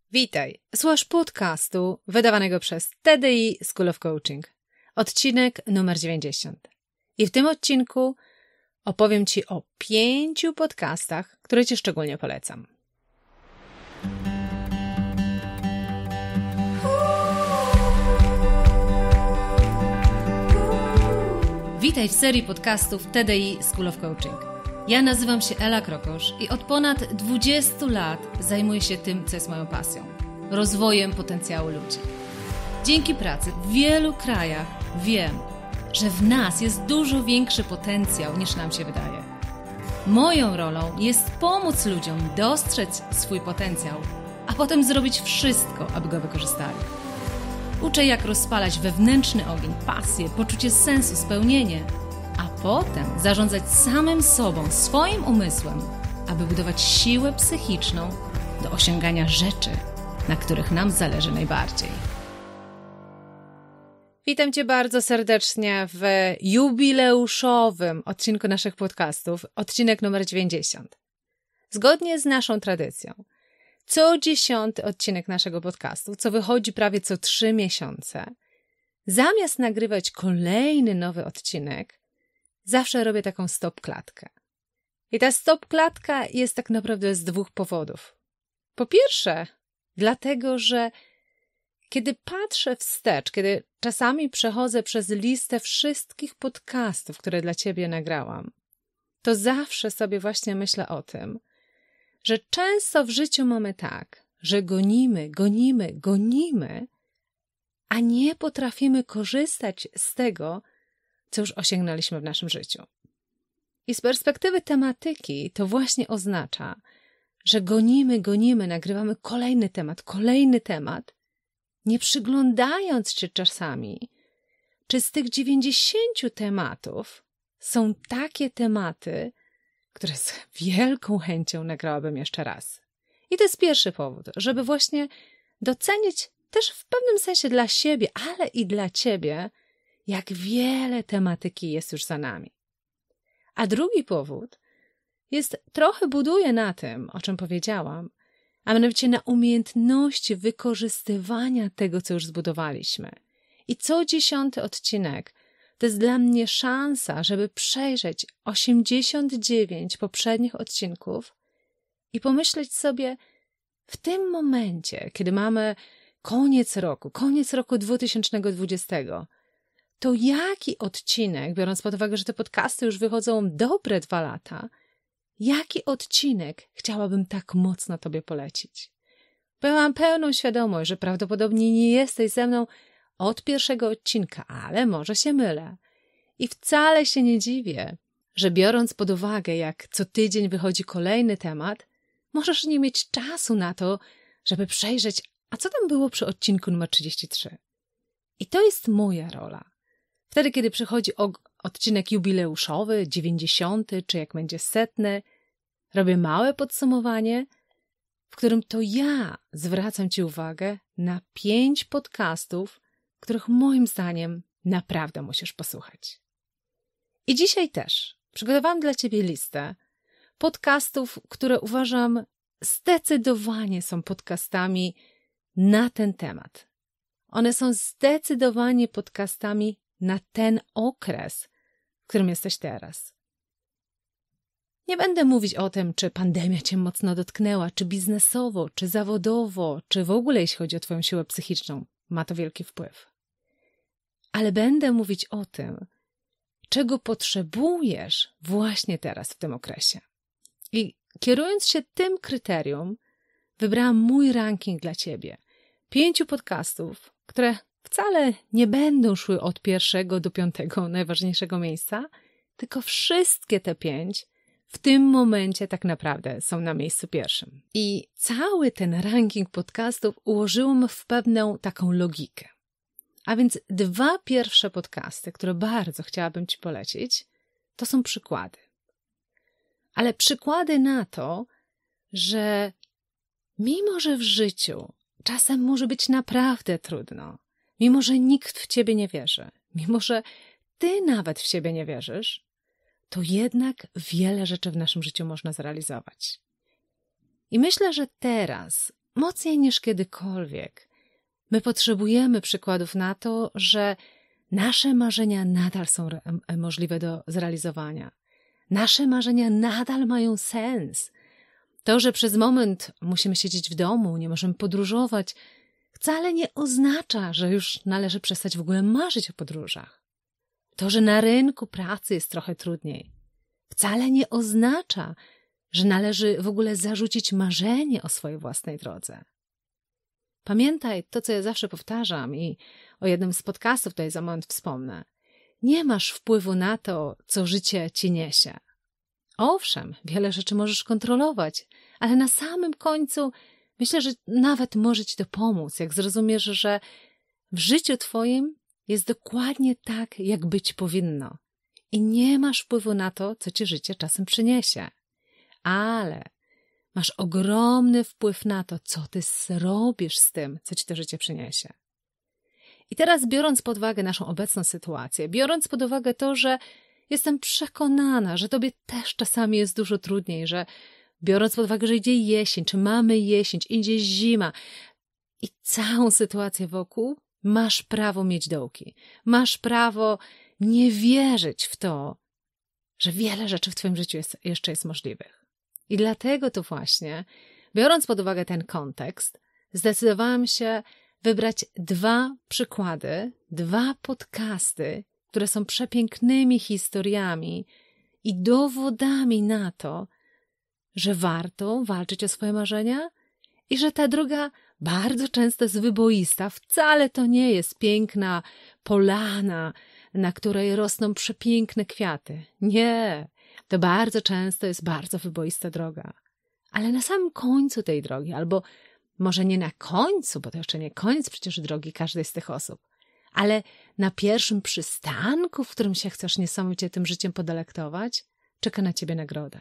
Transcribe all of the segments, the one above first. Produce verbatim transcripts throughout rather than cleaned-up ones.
Witaj, słuchasz podcastu wydawanego przez T D I School of Coaching. Odcinek numer dziewięćdziesiąt. I w tym odcinku opowiem Ci o pięciu podcastach, które Ci szczególnie polecam. Witaj w serii podcastów T D I School of Coaching. Ja nazywam się Ela Krokosz i od ponad dwudziestu lat zajmuję się tym, co jest moją pasją – rozwojem potencjału ludzi. Dzięki pracy w wielu krajach wiem, że w nas jest dużo większy potencjał niż nam się wydaje. Moją rolą jest pomóc ludziom dostrzec swój potencjał, a potem zrobić wszystko, aby go wykorzystali. Uczę, jak rozpalać wewnętrzny ogień, pasję, poczucie sensu, spełnienie, a potem zarządzać samym sobą, swoim umysłem, aby budować siłę psychiczną do osiągania rzeczy, na których nam zależy najbardziej. Witam Cię bardzo serdecznie w jubileuszowym odcinku naszych podcastów, odcinek numer dziewięćdziesiąt. Zgodnie z naszą tradycją, co dziesiąty odcinek naszego podcastu, co wychodzi prawie co trzy miesiące, zamiast nagrywać kolejny nowy odcinek, zawsze robię taką stop-klatkę. I ta stop-klatka jest tak naprawdę z dwóch powodów. Po pierwsze, dlatego, że kiedy patrzę wstecz, kiedy czasami przechodzę przez listę wszystkich podcastów, które dla Ciebie nagrałam, to zawsze sobie właśnie myślę o tym, że często w życiu mamy tak, że gonimy, gonimy, gonimy, a nie potrafimy korzystać z tego, co już osiągnęliśmy w naszym życiu. I z perspektywy tematyki to właśnie oznacza, że gonimy, gonimy, nagrywamy kolejny temat, kolejny temat, nie przyglądając się czasami, czy z tych dziewięćdziesięciu tematów są takie tematy, które z wielką chęcią nagrałabym jeszcze raz. I to jest pierwszy powód, żeby właśnie docenić też w pewnym sensie dla siebie, ale i dla Ciebie, jak wiele tematyki jest już za nami. A drugi powód jest, trochę buduje na tym, o czym powiedziałam, a mianowicie na umiejętności wykorzystywania tego, co już zbudowaliśmy. I co dziesiąty odcinek to jest dla mnie szansa, żeby przejrzeć osiemdziesiąt dziewięć poprzednich odcinków i pomyśleć sobie w tym momencie, kiedy mamy koniec roku, koniec roku dwa tysiące dwudziestego, to jaki odcinek, biorąc pod uwagę, że te podcasty już wychodzą dobre dwa lata, jaki odcinek chciałabym tak mocno Tobie polecić? Bo ja mam pełną świadomość, że prawdopodobnie nie jesteś ze mną od pierwszego odcinka, ale może się mylę. I wcale się nie dziwię, że biorąc pod uwagę, jak co tydzień wychodzi kolejny temat, możesz nie mieć czasu na to, żeby przejrzeć, a co tam było przy odcinku numer trzydzieści trzy. I to jest moja rola. Wtedy, kiedy przychodzi odcinek jubileuszowy, dziewięćdziesiąty, czy jak będzie setny, robię małe podsumowanie, w którym to ja zwracam Ci uwagę na pięć podcastów, których moim zdaniem naprawdę musisz posłuchać. I dzisiaj też przygotowałam dla Ciebie listę podcastów, które uważam zdecydowanie są podcastami na ten temat. One są zdecydowanie podcastami na ten okres, w którym jesteś teraz. Nie będę mówić o tym, czy pandemia Cię mocno dotknęła, czy biznesowo, czy zawodowo, czy w ogóle jeśli chodzi o Twoją siłę psychiczną, ma to wielki wpływ. Ale będę mówić o tym, czego potrzebujesz właśnie teraz w tym okresie. I kierując się tym kryterium, wybrałam mój ranking dla Ciebie. Pięciu podcastów, które wcale nie będą szły od pierwszego do piątego najważniejszego miejsca, tylko wszystkie te pięć w tym momencie tak naprawdę są na miejscu pierwszym. I cały ten ranking podcastów ułożyłam w pewną taką logikę. A więc dwa pierwsze podcasty, które bardzo chciałabym Ci polecić, to są przykłady. Ale przykłady na to, że mimo, że w życiu czasem może być naprawdę trudno, mimo, że nikt w Ciebie nie wierzy, mimo, że Ty nawet w siebie nie wierzysz, to jednak wiele rzeczy w naszym życiu można zrealizować. I myślę, że teraz mocniej niż kiedykolwiek. My potrzebujemy przykładów na to, że nasze marzenia nadal są re- możliwe do zrealizowania. Nasze marzenia nadal mają sens. To, że przez moment musimy siedzieć w domu, nie możemy podróżować, wcale nie oznacza, że już należy przestać w ogóle marzyć o podróżach. To, że na rynku pracy jest trochę trudniej, wcale nie oznacza, że należy w ogóle zarzucić marzenie o swojej własnej drodze. Pamiętaj to, co ja zawsze powtarzam i o jednym z podcastów tutaj za moment wspomnę. Nie masz wpływu na to, co życie ci niesie. Owszem, wiele rzeczy możesz kontrolować, ale na samym końcu myślę, że nawet może ci to pomóc, jak zrozumiesz, że w życiu twoim jest dokładnie tak, jak być powinno. I nie masz wpływu na to, co ci życie czasem przyniesie. Ale masz ogromny wpływ na to, co ty zrobisz z tym, co ci to życie przyniesie. I teraz biorąc pod uwagę naszą obecną sytuację, biorąc pod uwagę to, że jestem przekonana, że tobie też czasami jest dużo trudniej, że biorąc pod uwagę, że idzie jesień, czy mamy jesień, czy idzie zima i całą sytuację wokół, masz prawo mieć dołki. Masz prawo nie wierzyć w to, że wiele rzeczy w twoim życiu jest, jeszcze jest możliwych. I dlatego to właśnie, biorąc pod uwagę ten kontekst, zdecydowałam się wybrać dwa przykłady, dwa podcasty, które są przepięknymi historiami i dowodami na to, że warto walczyć o swoje marzenia i że ta droga bardzo często jest wyboista. Wcale to nie jest piękna polana, na której rosną przepiękne kwiaty. Nie, to bardzo często jest bardzo wyboista droga. Ale na samym końcu tej drogi, albo może nie na końcu, bo to jeszcze nie koniec przecież drogi każdej z tych osób, ale na pierwszym przystanku, w którym się chcesz niesamowicie tym życiem podelektować, czeka na ciebie nagroda.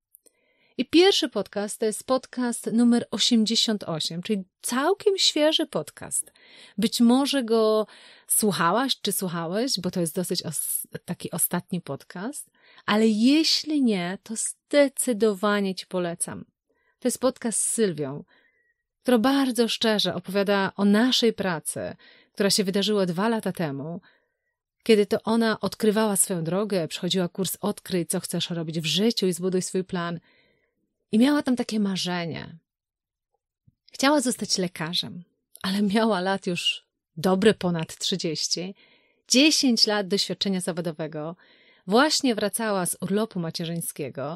I pierwszy podcast to jest podcast numer osiemdziesiąt osiem, czyli całkiem świeży podcast. Być może go słuchałaś czy słuchałeś, bo to jest dosyć os- taki ostatni podcast, ale jeśli nie, to zdecydowanie ci polecam. To jest podcast z Sylwią, która bardzo szczerze opowiada o naszej pracy, która się wydarzyła dwa lata temu, kiedy to ona odkrywała swoją drogę, przechodziła kurs Odkryj, co chcesz robić w życiu i zbuduj swój plan. I miała tam takie marzenie. Chciała zostać lekarzem, ale miała lat już dobre ponad trzydzieści, dziesięć lat doświadczenia zawodowego, właśnie wracała z urlopu macierzyńskiego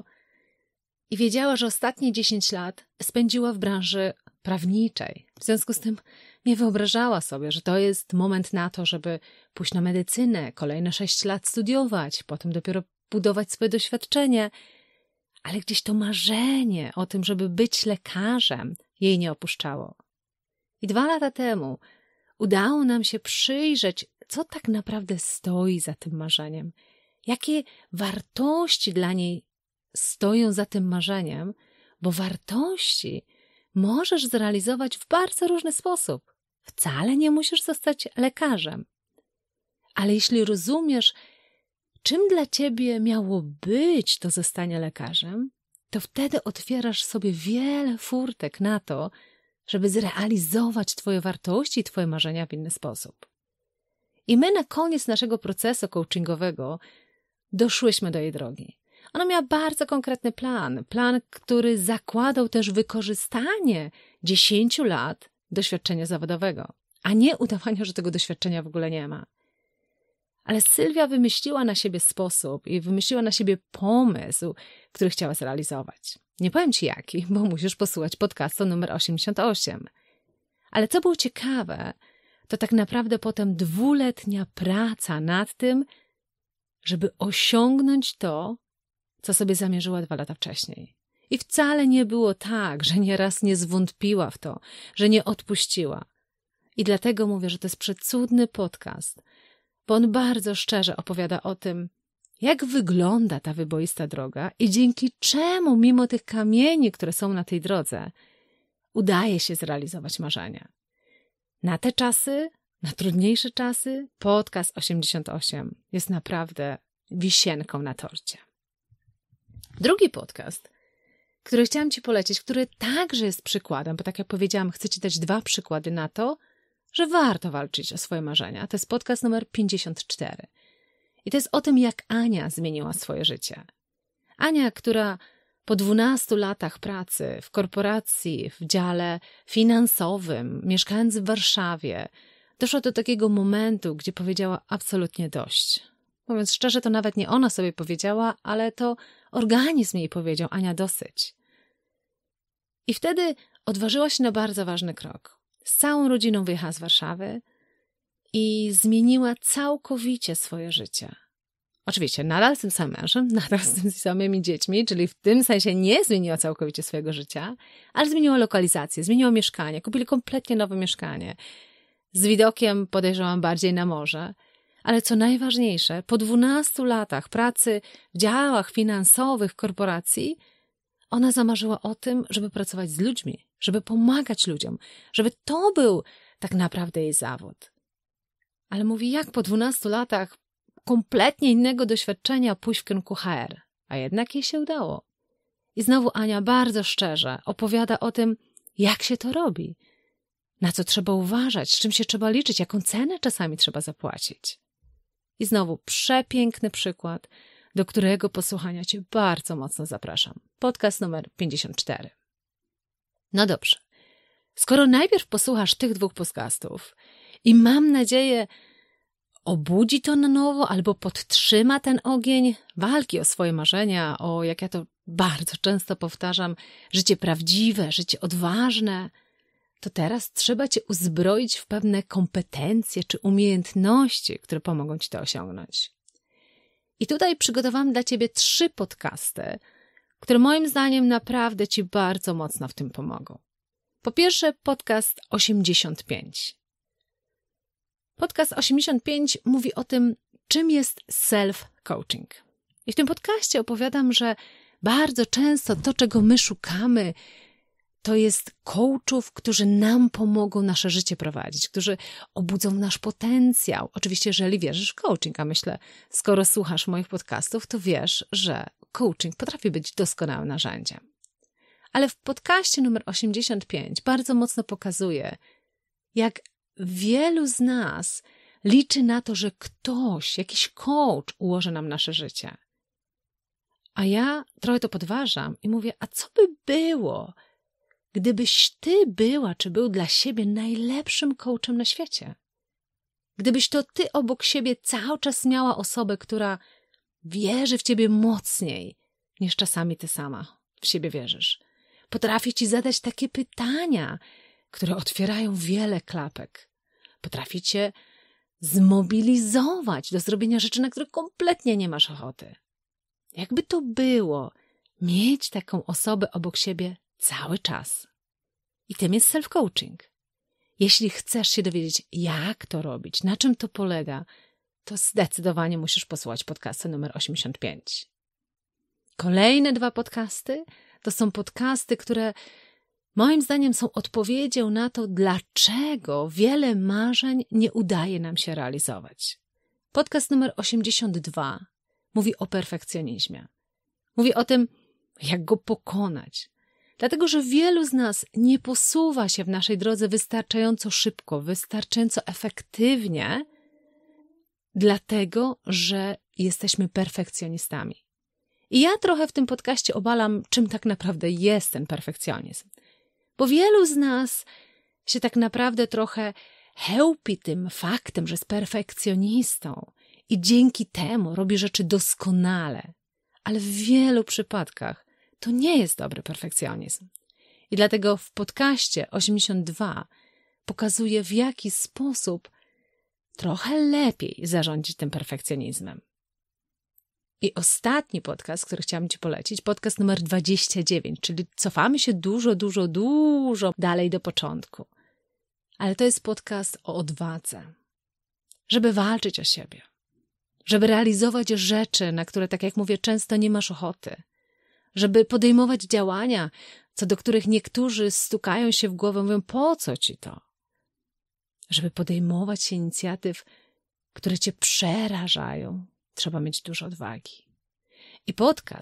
i wiedziała, że ostatnie dziesięć lat spędziła w branży prawniczej. W związku z tym nie wyobrażała sobie, że to jest moment na to, żeby pójść na medycynę, kolejne sześć lat studiować, potem dopiero budować swoje doświadczenie. Ale gdzieś to marzenie o tym, żeby być lekarzem, jej nie opuszczało. I dwa lata temu udało nam się przyjrzeć, co tak naprawdę stoi za tym marzeniem, jakie wartości dla niej stoją za tym marzeniem, bo wartości możesz zrealizować w bardzo różny sposób. Wcale nie musisz zostać lekarzem. Ale jeśli rozumiesz, czym dla ciebie miało być to zostanie lekarzem, to wtedy otwierasz sobie wiele furtek na to, żeby zrealizować twoje wartości i twoje marzenia w inny sposób. I my na koniec naszego procesu coachingowego doszłyśmy do jej drogi. Ona miała bardzo konkretny plan, plan, który zakładał też wykorzystanie dziesięciu lat doświadczenia zawodowego, a nie udawania, że tego doświadczenia w ogóle nie ma. Ale Sylwia wymyśliła na siebie sposób i wymyśliła na siebie pomysł, który chciała zrealizować. Nie powiem ci jaki, bo musisz posłuchać podcastu numer osiemdziesiąt osiem. Ale co było ciekawe, to tak naprawdę potem dwuletnia praca nad tym, żeby osiągnąć to, co sobie zamierzyła dwa lata wcześniej. I wcale nie było tak, że nieraz nie zwątpiła w to, że nie odpuściła. I dlatego mówię, że to jest przecudny podcast, bo on bardzo szczerze opowiada o tym, jak wygląda ta wyboista droga i dzięki czemu, mimo tych kamieni, które są na tej drodze, udaje się zrealizować marzenia. Na te czasy, na trudniejsze czasy, podcast osiemdziesiąt osiem jest naprawdę wisienką na torcie. Drugi podcast który chciałam Ci polecić, który także jest przykładem, bo tak jak powiedziałam, chcę Ci dać dwa przykłady na to, że warto walczyć o swoje marzenia. To jest podcast numer pięćdziesiąt cztery. I to jest o tym, jak Ania zmieniła swoje życie. Ania, która po dwunastu latach pracy w korporacji, w dziale finansowym, mieszkając w Warszawie, doszła do takiego momentu, gdzie powiedziała absolutnie dość. Mówiąc szczerze, to nawet nie ona sobie powiedziała, ale to organizm jej powiedział: Ania, dosyć. I wtedy odważyła się na bardzo ważny krok. Z całą rodziną wyjechała z Warszawy i zmieniła całkowicie swoje życie. Oczywiście nadal z tym samym mężem, nadal z tymi samymi dziećmi, czyli w tym sensie nie zmieniła całkowicie swojego życia, ale zmieniła lokalizację, zmieniła mieszkanie, kupili kompletnie nowe mieszkanie. Z widokiem, podejrzewam, bardziej na morze. Ale co najważniejsze, po dwunastu latach pracy w działach finansowych korporacji, ona zamarzyła o tym, żeby pracować z ludźmi, żeby pomagać ludziom, żeby to był tak naprawdę jej zawód. Ale mówi, jak po dwunastu latach kompletnie innego doświadczenia pójść w kierunku H R, a jednak jej się udało. I znowu Ania bardzo szczerze opowiada o tym, jak się to robi, na co trzeba uważać, z czym się trzeba liczyć, jaką cenę czasami trzeba zapłacić. I znowu przepiękny przykład, do którego posłuchania Cię bardzo mocno zapraszam. Podcast numer pięćdziesiąt cztery. No dobrze, skoro najpierw posłuchasz tych dwóch podcastów i mam nadzieję, obudzi to na nowo albo podtrzyma ten ogień walki o swoje marzenia, o, jak ja to bardzo często powtarzam, życie prawdziwe, życie odważne, to teraz trzeba Cię uzbroić w pewne kompetencje czy umiejętności, które pomogą Ci to osiągnąć. I tutaj przygotowałam dla Ciebie trzy podcasty, które moim zdaniem naprawdę Ci bardzo mocno w tym pomogą. Po pierwsze, podcast osiemdziesiąt pięć. Podcast osiemdziesiąt pięć mówi o tym, czym jest self-coaching. I w tym podcaście opowiadam, że bardzo często to, czego my szukamy, to jest coachów, którzy nam pomogą nasze życie prowadzić, którzy obudzą nasz potencjał. Oczywiście, jeżeli wierzysz w coaching, a myślę, skoro słuchasz moich podcastów, to wiesz, że coaching potrafi być doskonałym narzędziem. Ale w podcaście numer osiemdziesiąt pięć bardzo mocno pokazuje, jak wielu z nas liczy na to, że ktoś, jakiś coach ułoży nam nasze życie. A ja trochę to podważam i mówię, a co by było, gdybyś ty była, czy był dla siebie najlepszym coachem na świecie? Gdybyś to ty obok siebie cały czas miała osobę, która wierzy w ciebie mocniej, niż czasami ty sama w siebie wierzysz. Potrafi ci zadać takie pytania, które otwierają wiele klapek. Potrafi cię zmobilizować do zrobienia rzeczy, na które kompletnie nie masz ochoty. Jakby to było mieć taką osobę obok siebie cały czas. I tym jest self-coaching. Jeśli chcesz się dowiedzieć, jak to robić, na czym to polega, to zdecydowanie musisz posłuchać podcastu numer osiemdziesiąt pięć. Kolejne dwa podcasty to są podcasty, które moim zdaniem są odpowiedzią na to, dlaczego wiele marzeń nie udaje nam się realizować. Podcast numer osiemdziesiąt dwa mówi o perfekcjonizmie. Mówi o tym, jak go pokonać. Dlatego, że wielu z nas nie posuwa się w naszej drodze wystarczająco szybko, wystarczająco efektywnie, dlatego, że jesteśmy perfekcjonistami. I ja trochę w tym podcaście obalam, czym tak naprawdę jest ten perfekcjonizm. Bo wielu z nas się tak naprawdę trochę chełpi tym faktem, że jest perfekcjonistą i dzięki temu robi rzeczy doskonale. Ale w wielu przypadkach to nie jest dobry perfekcjonizm. I dlatego w podcaście osiemdziesiąt dwa pokazuję, w jaki sposób trochę lepiej zarządzić tym perfekcjonizmem. I ostatni podcast, który chciałam Ci polecić, podcast numer dwadzieścia dziewięć, czyli cofamy się dużo, dużo, dużo dalej do początku. Ale to jest podcast o odwadze. Żeby walczyć o siebie. Żeby realizować rzeczy, na które, tak jak mówię, często nie masz ochoty. Żeby podejmować działania, co do których niektórzy stukają się w głowę, mówią, po co Ci to? Żeby podejmować się inicjatyw, które Cię przerażają, trzeba mieć dużo odwagi. I podcast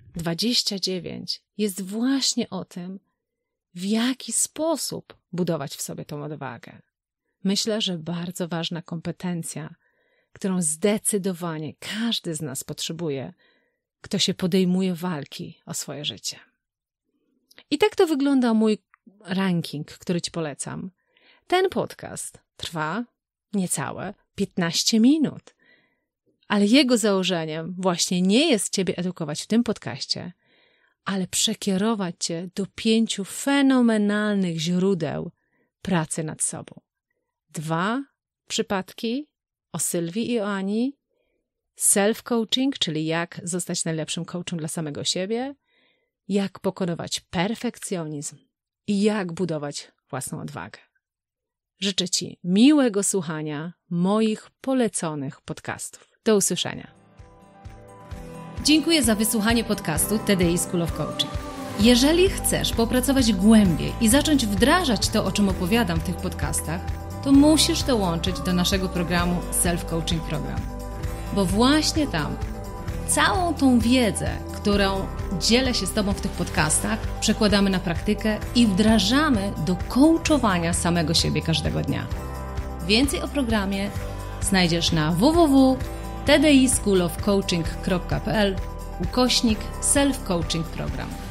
dwadzieścia dziewięć jest właśnie o tym, w jaki sposób budować w sobie tą odwagę. Myślę, że bardzo ważna kompetencja, którą zdecydowanie każdy z nas potrzebuje, kto się podejmuje walki o swoje życie. I tak to wygląda mój ranking, który Ci polecam. Ten podcast trwa niecałe piętnaście minut, ale jego założeniem właśnie nie jest Ciebie edukować w tym podcaście, ale przekierować Cię do pięciu fenomenalnych źródeł pracy nad sobą. Dwa przypadki o Sylwii i o Ani, self-coaching, czyli jak zostać najlepszym coachem dla samego siebie, jak pokonywać perfekcjonizm i jak budować własną odwagę. Życzę Ci miłego słuchania moich poleconych podcastów. Do usłyszenia. Dziękuję za wysłuchanie podcastu T D I School of Coaching. Jeżeli chcesz popracować głębiej i zacząć wdrażać to, o czym opowiadam w tych podcastach, to musisz dołączyć do naszego programu Self-Coaching Program. Bo właśnie tam całą tą wiedzę, którą dzielę się z Tobą w tych podcastach, przekładamy na praktykę i wdrażamy do coachowania samego siebie każdego dnia. Więcej o programie znajdziesz na w w w kropka t d i school of coaching kropka p l ukośnik self-coaching program.